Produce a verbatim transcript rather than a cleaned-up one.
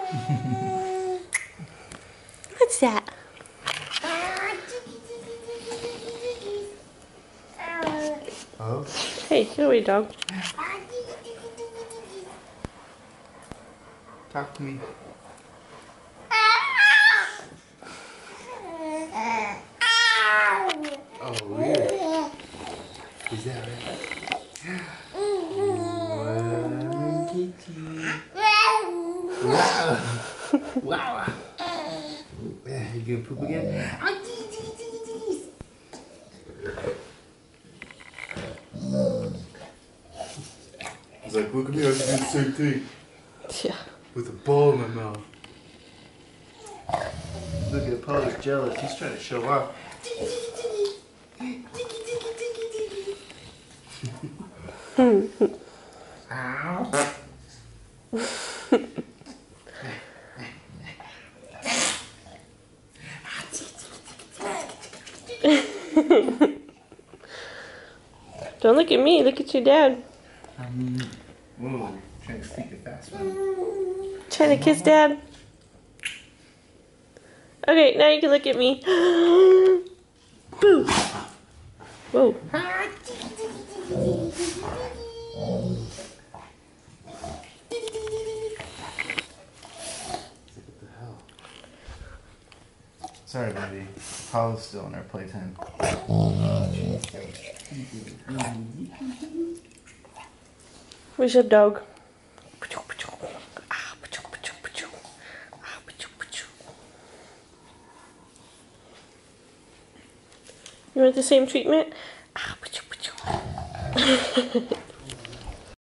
What's that? Oh. Hey, get away, dog. Talk to me. Oh, really? Is that right? Wow, kitty. Wow. Wow. Yeah, you gonna poop again? He's like, look at me, I can do the same thing. Yeah. With a ball in my mouth. Look at Paul's jealous. He's trying to show off. Ow. Don't look at me. Look at your dad. Um, whoa, trying to speak it fast, man. Trying to kiss dad. Okay, now you can look at me. Boo. Whoa. Sorry, baby. Paula's still in our playtime. Where's your dog? You want the same treatment?